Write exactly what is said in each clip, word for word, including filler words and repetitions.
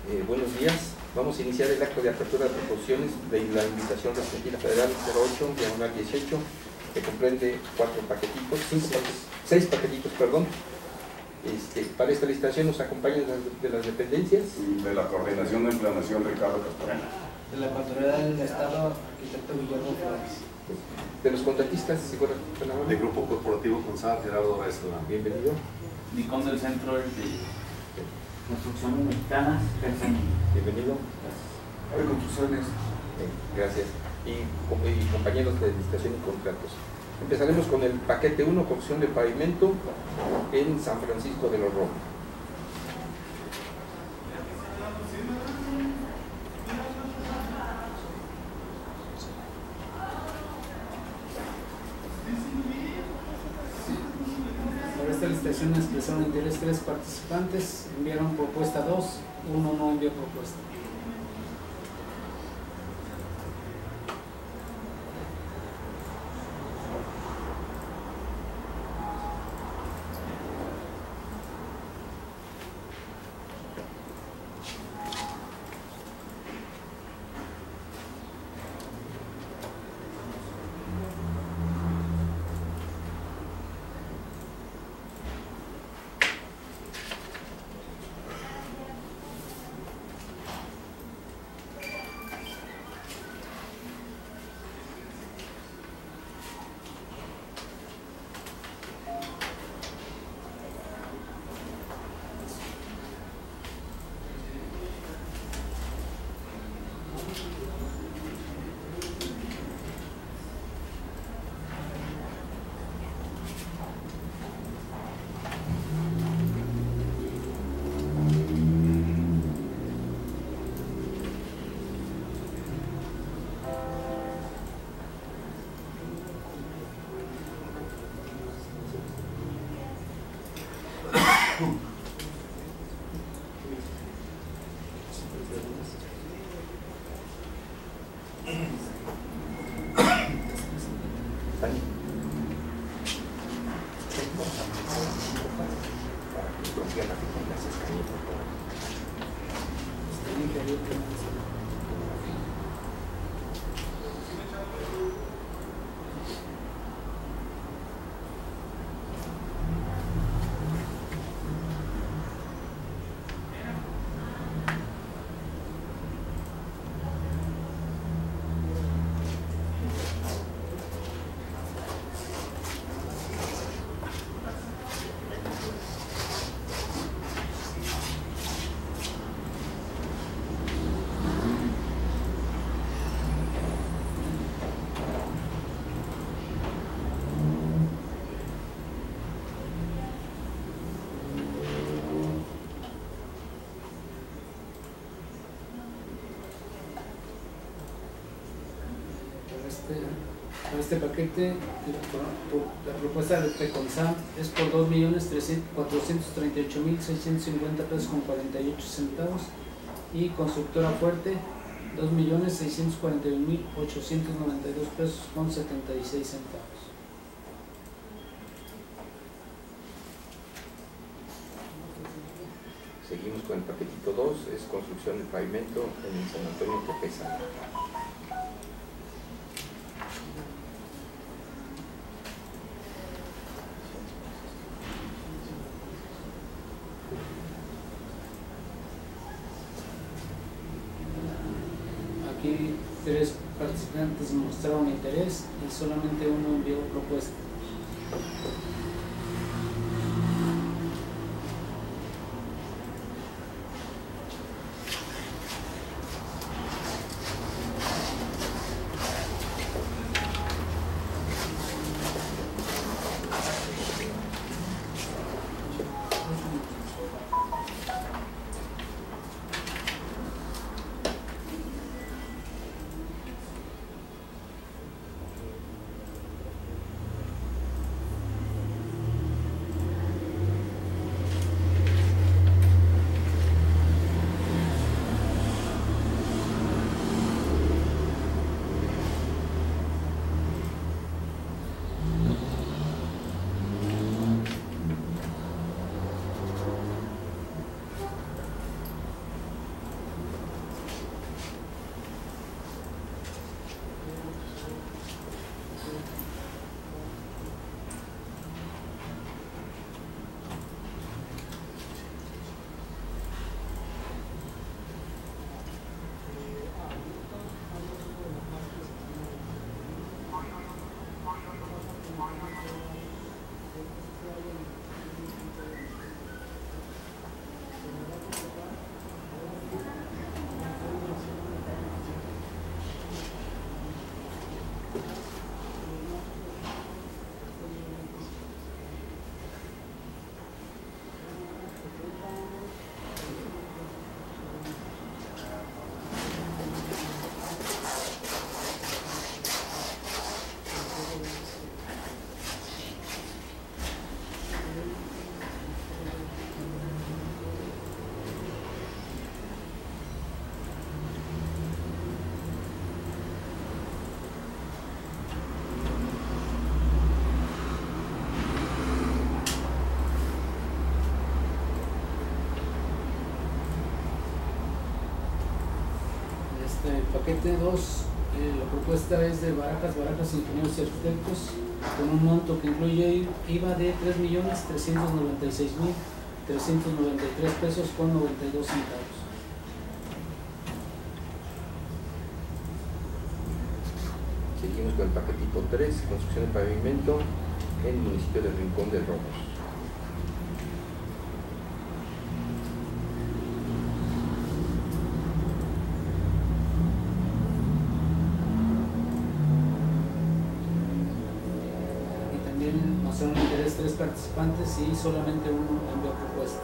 Eh, buenos días. Vamos a iniciar el acto de apertura de proposiciones de la invitación restringida federal cero ocho, diagonal dieciocho, que comprende cuatro paquetitos, cinco paquetitos, seis paquetitos, perdón. Este, para esta licitación nos acompañan de las, de las dependencias. De la Coordinación de Planeación, Ricardo Castorena. De la Contraloría del Estado, arquitecto Guillermo Flores. De los contratistas, si fuera del Grupo Corporativo Consar, Gerardo Restauran. Bienvenido. Nicón del Centro de Construcciones Mexicanas, bienvenido. Hay construcciones. Bien, gracias. Y, y compañeros de licitación y contratos. Empezaremos con el paquete uno, construcción de pavimento en San Francisco de los Romos. Para esta licitación expresaron interés tres participantes, enviaron propuesta dos, uno no envió propuesta. Para este paquete, la propuesta de Preconsam es por dos millones cuatrocientos treinta y ocho mil seiscientos cincuenta pesos con cuarenta y ocho centavos, y Constructora Fuerte dos millones seiscientos cuarenta y un mil ochocientos noventa y dos pesos con setenta y seis centavos. Seguimos con el paquetito dos, es construcción de pavimento en San Antonio Tepeza. Aquí tres participantes mostraron interés y solamente uno envió propuesta. El paquete dos, eh, la propuesta es de Barajas, Barajas Ingenieros y Arquitectos, con un monto que incluye I V A de tres millones trescientos noventa y seis mil trescientos noventa y tres pesos con noventa y dos centavos. Seguimos con el paquetito tres, construcción de pavimento en el municipio de Rincón de Romos. Y también mostraron interés tres participantes y solamente uno envió propuesta.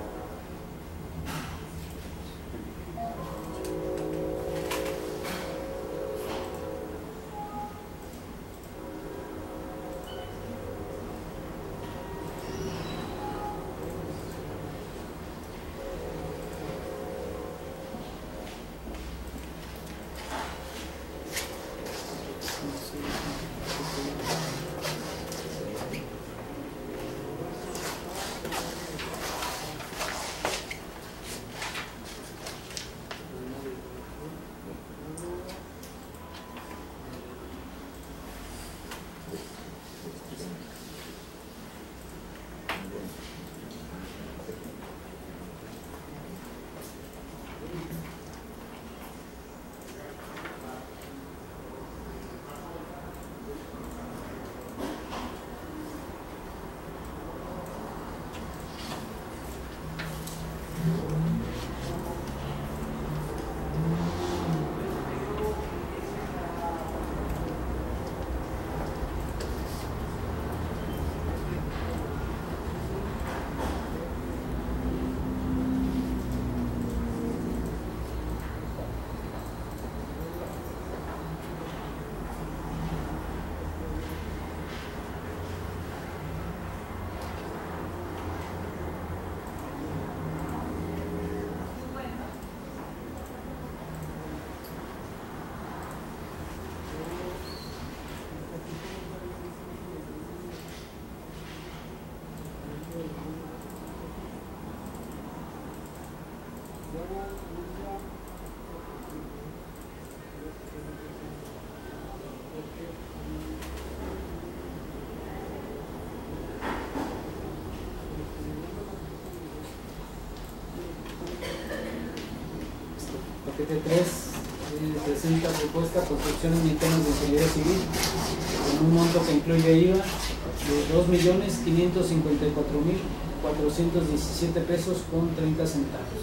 Paquete tres eh, presenta propuesta construcción en temas de ingeniería civil con un monto que incluye I V A de dos millones quinientos cincuenta y cuatro mil cuatrocientos diecisiete pesos con treinta centavos.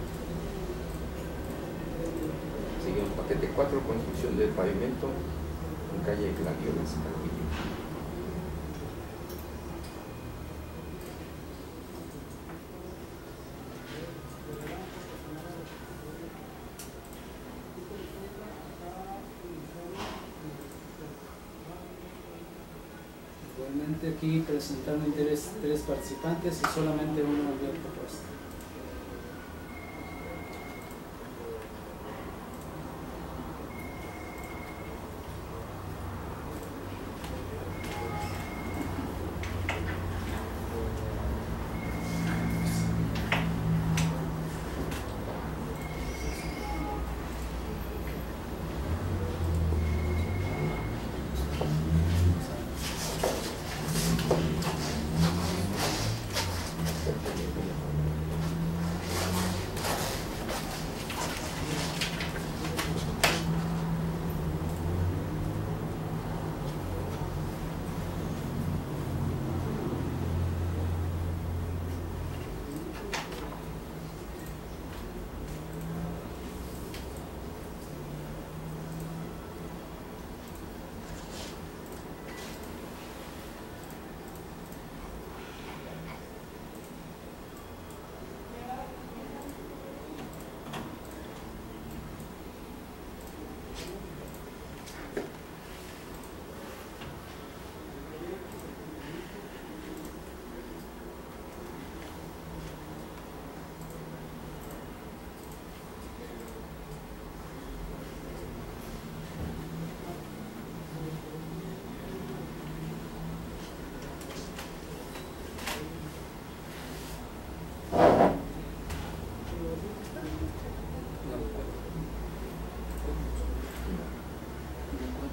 Seguimos paquete cuatro, construcción del pavimento en calle Gladiolas, Calvillo. Igualmente aquí presentaron interés tres participantes y solamente uno envió propuesta.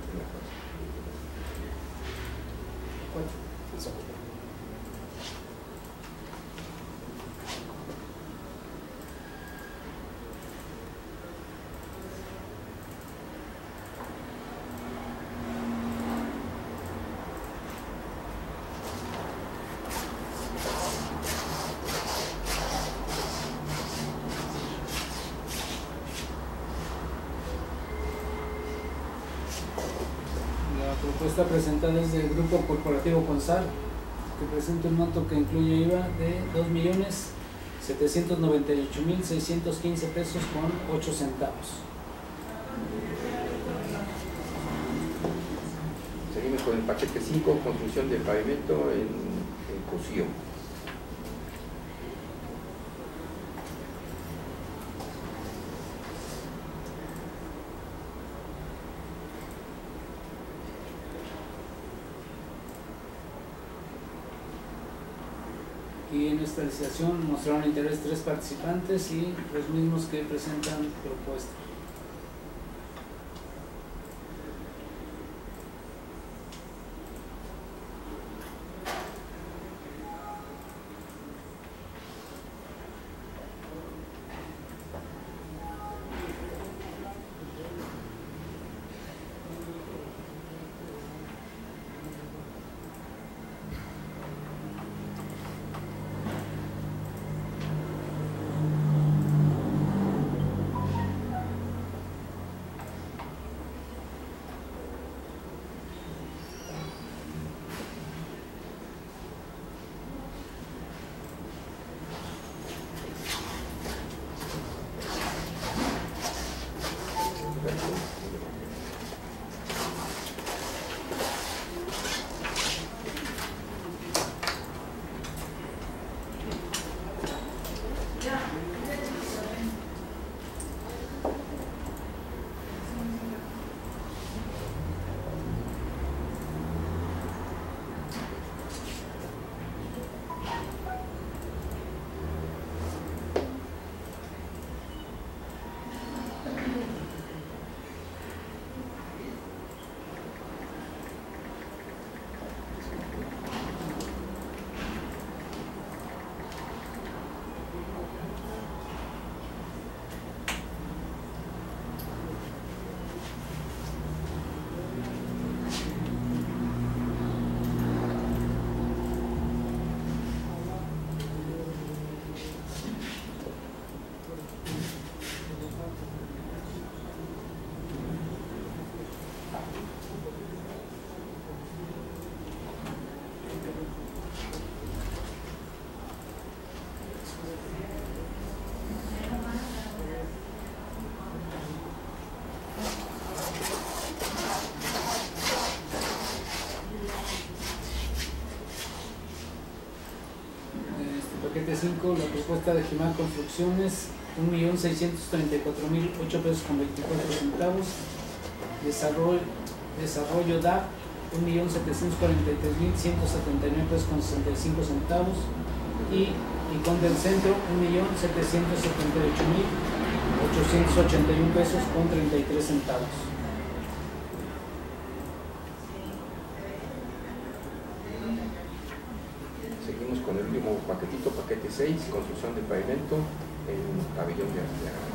La propuesta presentada es del Grupo Corporativo Consar, que presenta un monto que incluye I V A de dos millones setecientos noventa y ocho mil seiscientos quince pesos con ocho centavos. Seguimos con el paquete cinco, construcción de pavimento en, en Cosío. Y en esta licitación mostraron interés tres participantes y los mismos que presentan propuesta. Paquete cinco, la propuesta de Jimán Construcciones, un millón seiscientos treinta y cuatro mil ocho pesos con veinticuatro centavos. Desarrollo, desarrollo D A P, un millón setecientos cuarenta y tres mil ciento setenta y nueve pesos con sesenta y cinco centavos. Y Icon del Centro, un millón setecientos setenta y ocho mil ochocientos ochenta y uno pesos con treinta y tres centavos. Seguimos con el último paquetito, paquete seis, construcción de pavimento en pabellón de Arteaga.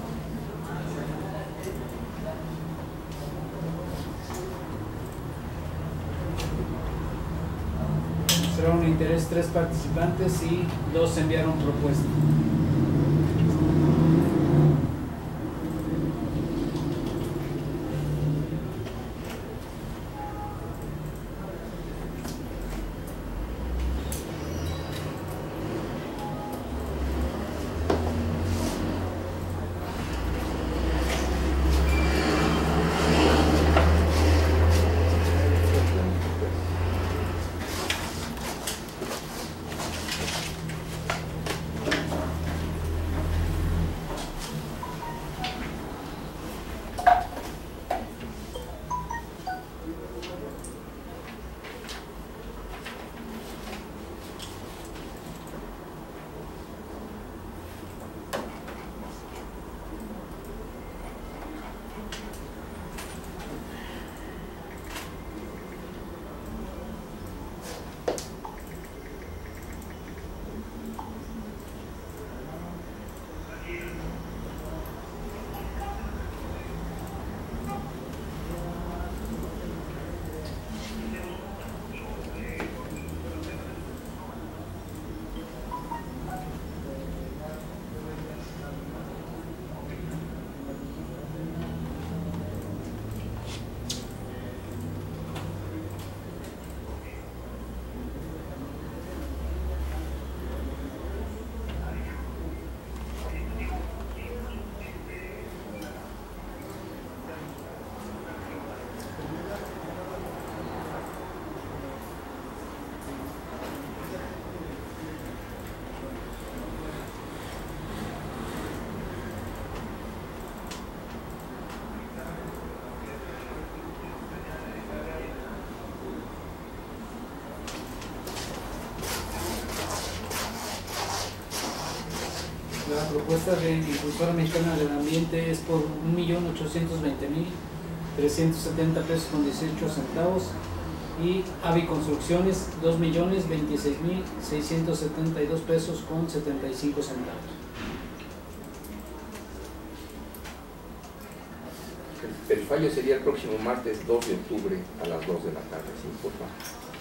Mostraron interés tres participantes y dos enviaron propuesta. propuesta de Impulsora Mexicana del Ambiente es por un millón ochocientos veinte mil trescientos setenta pesos con dieciocho centavos. Y Avi Construcciones, dos millones veintiséis mil seiscientos setenta y dos pesos con setenta y cinco centavos. El fallo sería el próximo martes dos de octubre a las dos de la tarde, ¿sí? Por favor.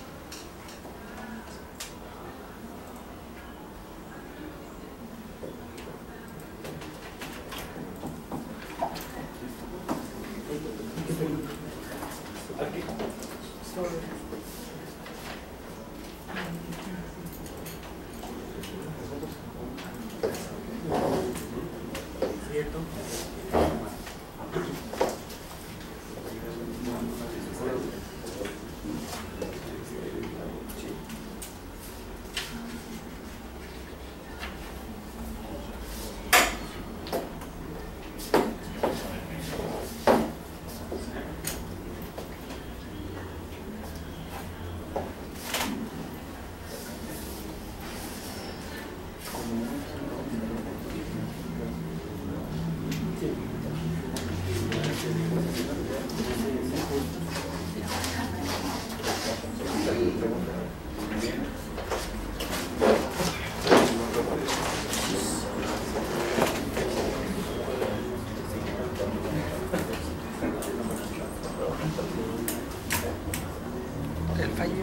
El fallo,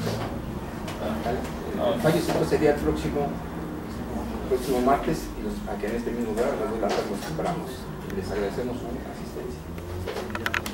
el fallo siempre sería el próximo, próximo martes, y los, aquí en este mismo lugar, a las dos de la tarde los esperamos. Les agradecemos su asistencia.